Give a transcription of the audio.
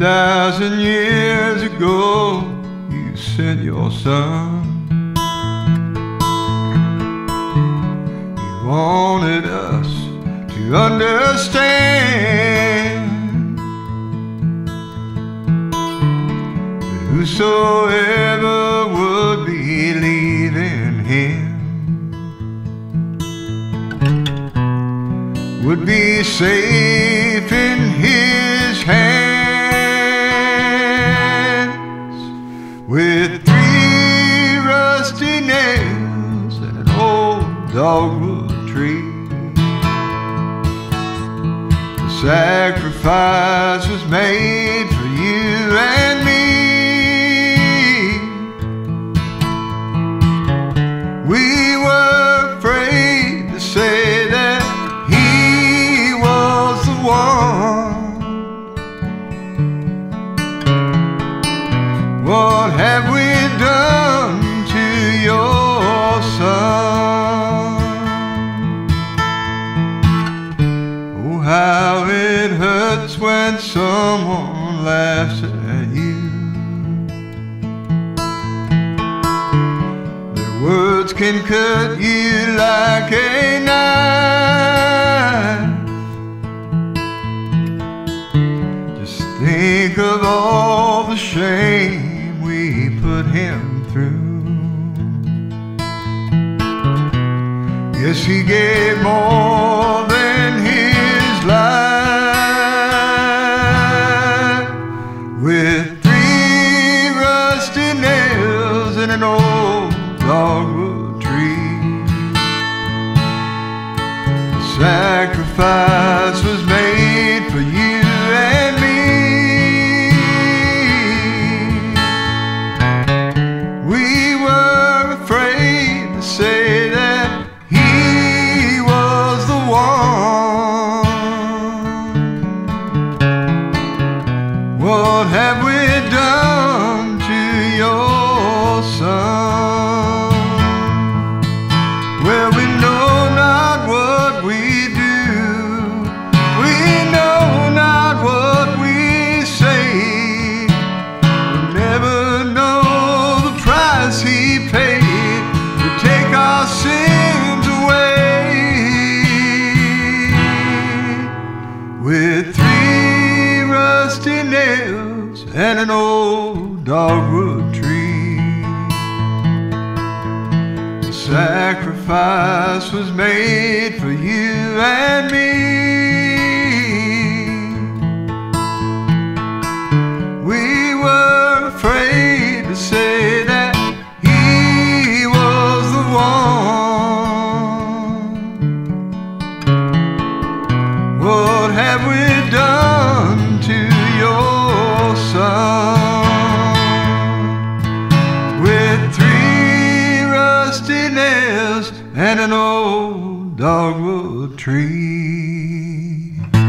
2,000 years ago, you sent your son. You wanted us to understand that whosoever would believe in him would be safe in his hands. With 3 rusty nails and an old dogwood tree, the sacrifice was made for you and me. We were afraid to say that he was the one. What have we done to your son? Oh, how it hurts when someone laughs at you. Their words can cut you like a knife. Just think of all the shame we put him through. Yes, he gave more than his life. With 3 rusty nails and an old dogwood tree, the sacrifice was made for you and me. We were afraid to say that he was the one. What have we done to your son? Well, we know not what we do. We know not what we say. We'll never know the price he paid to take our sins away. With 3 rusty nails and an old dogwood tree, the sacrifice was made for you and me. We were afraid to say that he was the one. What have we done to your son? With 3 rusty nails and an old dogwood tree.